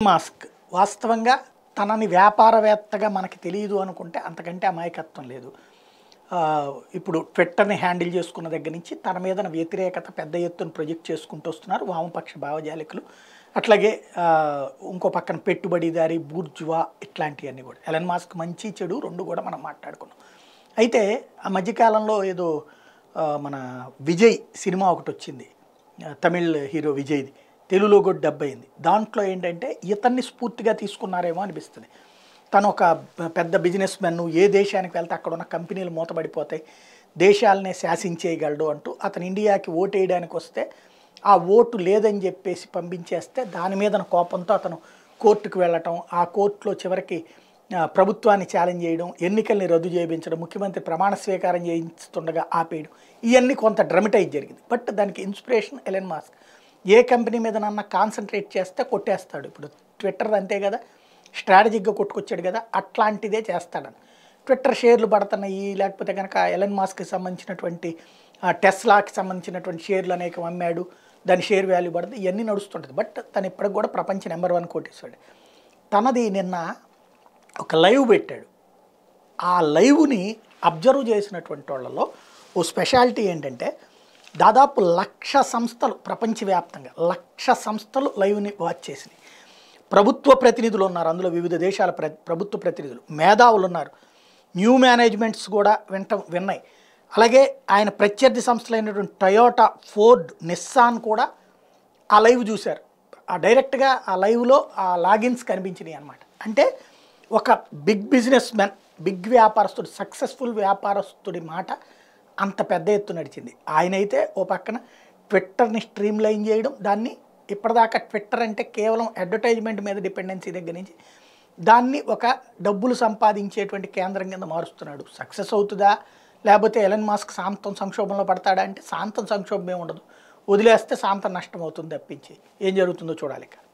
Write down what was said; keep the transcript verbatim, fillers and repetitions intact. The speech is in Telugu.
మాస్క్ వాస్తవంగా తనని వ్యాపారవేత్తగా మనకి తెలియదు అనుకుంటే అంతకంటే అమాయకత్వం లేదు. ఇప్పుడు ట్విట్టర్ని హ్యాండిల్ చేసుకున్న దగ్గర నుంచి తన మీద వ్యతిరేకత పెద్ద ఎత్తున ప్రొజెక్ట్ చేసుకుంటూ వస్తున్నారు వామపక్ష భావజాలికులు. అట్లాగే ఇంకో పక్కన పెట్టుబడిదారి బూర్జువా ఇట్లాంటివన్నీ కూడా. ఎలన్ మాస్క్ మంచి చెడు రెండు కూడా మనం మాట్లాడుకున్నాం. అయితే ఆ మధ్యకాలంలో ఏదో మన విజయ్ సినిమా ఒకటి వచ్చింది, తమిళ్ హీరో విజయ్ది, తెలుగులో కూడా డబ్ అయింది. దాంట్లో ఏంటంటే ఇతన్ని స్ఫూర్తిగా తీసుకున్నారేమో అనిపిస్తుంది. తను ఒక పెద్ద బిజినెస్ మెన్, ఏ దేశానికి వెళ్తే అక్కడ ఉన్న కంపెనీలు మూతపడిపోతాయి, దేశాలనే శాసించేయగలడు అంటూ అతను ఇండియాకి ఓటు వేయడానికి వస్తే ఆ ఓటు లేదని చెప్పేసి పంపించేస్తే దాని మీద కోపంతో అతను కోర్టుకు వెళ్ళటం, ఆ కోర్టులో చివరికి ప్రభుత్వాన్ని ఛాలెంజ్ చేయడం, ఎన్నికల్ని రద్దు చేయించడం, ముఖ్యమంత్రి ప్రమాణ స్వీకారం చేయిస్తుండగా ఆపేయడం, ఇవన్నీ కొంత డ్రమటైజ్ జరిగింది. బట్ దానికి ఇన్స్పిరేషన్ ఎలన్ మాస్క్. ఏ కంపెనీ మీద నన్న కాన్సన్ట్రేట్ చేస్తే కొట్టేస్తాడు. ఇప్పుడు ట్విట్టర్ అంతే కదా, స్ట్రాటజిక్గా కొట్టుకొచ్చాడు కదా, అట్లాంటిదే చేస్తాడని. ట్విట్టర్ షేర్లు పడుతున్నాయి, లేకపోతే కనుక ఎలన్ మాస్క్కి సంబంధించినటువంటి టెస్లాకి సంబంధించినటువంటి షేర్లు అనేక అమ్మాడు, దాని షేర్ వాల్యూ పడుతుంది, ఇవన్నీ నడుస్తుంటుంది. బట్ తను ఇప్పటికి కూడా ప్రపంచ నెంబర్ వన్ కోటేశాడు. తనది నిన్న ఒక లైవ్ పెట్టాడు. ఆ లైవ్ని అబ్జర్వ్ చేసినటువంటి వాళ్ళలో ఓ స్పెషాలిటీ ఏంటంటే దాదాపు లక్ష సంస్థలు, ప్రపంచవ్యాప్తంగా లక్ష సంస్థలు లైవ్ని వాచ్ చేసినాయి. ప్రభుత్వ ప్రతినిధులు ఉన్నారు అందులో, వివిధ దేశాల ప్ర ప్రభుత్వ ప్రతినిధులు, మేధావులు ఉన్నారు, న్యూ మేనేజ్మెంట్స్ కూడా వింట విన్నాయి. అలాగే ఆయన ప్రత్యర్థి సంస్థలైనటువంటి టొయోటా, ఫోర్డ్, నిస్సాన్ కూడా ఆ లైవ్ చూశారు. ఆ డైరెక్ట్గా ఆ లైవ్లో ఆ లాగిన్స్ కనిపించినాయి అన్నమాట. అంటే ఒక బిగ్ బిజినెస్ మ్యాన్, బిగ్ వ్యాపారస్తుడు, సక్సెస్ఫుల్ వ్యాపారస్తుడి మాట అంత పెద్ద ఎత్తు నడిచింది. ఆయనైతే ఓ పక్కన ట్విట్టర్ని స్ట్రీమ్ లైన్ చేయడం, దాన్ని ఇప్పటిదాకా ట్విట్టర్ అంటే కేవలం అడ్వర్టైజ్మెంట్ మీద డిపెండెన్సీ దగ్గర నుంచి దాన్ని ఒక డబ్బులు సంపాదించేటువంటి కేంద్రం కింద మారుస్తున్నాడు. సక్సెస్ అవుతుందా, లేకపోతే ఎలన్ మాస్క్ శాంతం సంక్షోభంలో పడతాడా అంటే శాంతం సంక్షోభం ఏమి ఉండదు, వదిలేస్తే శాంతం నష్టం అవుతుంది తప్పించి ఏం జరుగుతుందో చూడాలి.